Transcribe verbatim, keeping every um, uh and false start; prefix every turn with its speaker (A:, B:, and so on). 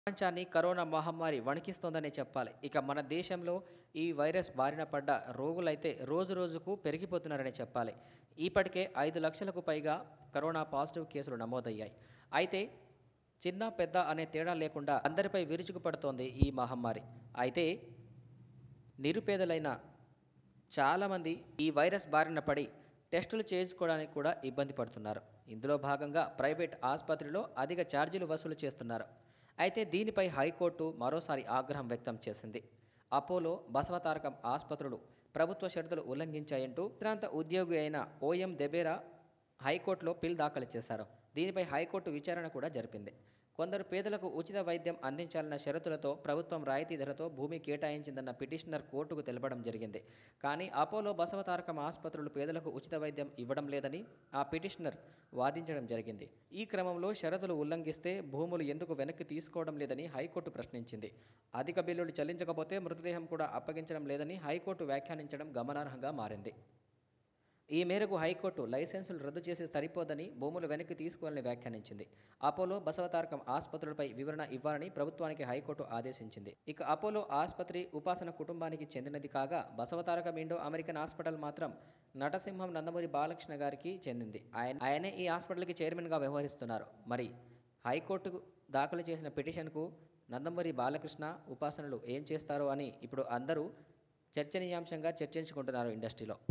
A: ప్రపంచాన్ని కరోనా మహమ్మారి వణికిస్తోందనే చెప్పాలి. ఇక మన దేశంలో ఈ వైరస్ బారిన పడ్డ రోగులైతే రోజు రోజుకు పెరిగిపోతున్నారనే చెప్పాలి. ఇప్పటికే ఐదు లక్షలకు పైగా కరోనా పాజిటివ్ కేసులు నమోదయ్యాయి. అయితే చిన్న, పెద్ద అనే తేడా లేకుండా అందరిపై విరుచుకుపడుతోంది ఈ మహమ్మారి. అయితే నిరుపేదలైన చాలామంది ఈ వైరస్ బారిన పడి టెస్టులు చేయించుకోవడానికి కూడా ఇబ్బంది పడుతున్నారు. ఇందులో భాగంగా ప్రైవేట్ ఆసుపత్రిలో అధిక ఛార్జీలు వసూలు చేస్తున్నారు. అయితే దీనిపై హైకోర్టు మరోసారి ఆగ్రహం వ్యక్తం చేసింది. అపోలో, బసవతారకం ఆసుపత్రులు ప్రభుత్వ షరతులు ఉల్లంఘించాయంటూ విశ్రాంత ఉద్యోగి అయిన ఓఎం దెబేరా హైకోర్టులో పిల్ దాఖలు చేశారు. దీనిపై హైకోర్టు విచారణ కూడా జరిపింది. కొందరు పేదలకు ఉచిత వైద్యం అందించాలన్న షరతులతో ప్రభుత్వం రాయితీ ధరతో భూమి కేటాయించిందన్న పిటిషనర్ కోర్టుకు తెలపడం జరిగింది. కానీ అపోలో, బసవతారకం ఆసుపత్రులు పేదలకు ఉచిత వైద్యం ఇవ్వడం లేదని ఆ పిటిషనర్ వాదించడం జరిగింది. ఈ క్రమంలో షరతులు ఉల్లంఘిస్తే భూములు ఎందుకు వెనక్కి తీసుకోవడం లేదని హైకోర్టు ప్రశ్నించింది. అధిక బిల్లులు చెల్లించకపోతే మృతదేహం కూడా అప్పగించడం లేదని హైకోర్టు వ్యాఖ్యానించడం గమనార్హంగా మారింది. ఈ మేరకు హైకోర్టు లైసెన్సులు రద్దు చేసి సరిపోదని భూములు వెనక్కి తీసుకోవాలని వ్యాఖ్యానించింది. అపోలో, బసవతారకం ఆసుపత్రులపై వివరణ ఇవ్వాలని ప్రభుత్వానికి హైకోర్టు ఆదేశించింది. ఇక అపోలో ఆసుపత్రి ఉపాసన కుటుంబానికి చెందినది కాగా, బసవతారకం ఇండో అమెరికన్ హాస్పిటల్ మాత్రం నటసింహం నందమూరి బాలకృష్ణ గారికి చెందింది. ఆయన ఆయనే ఈ హాస్పిటల్కి చైర్మన్గా వ్యవహరిస్తున్నారు. మరి హైకోర్టుకు దాఖలు చేసిన పిటిషన్కు నందమూరి బాలకృష్ణ ఉపాసనలు ఏం చేస్తారో అని ఇప్పుడు అందరూ చర్చనీయాంశంగా చర్చించుకుంటున్నారు ఇండస్ట్రీలో.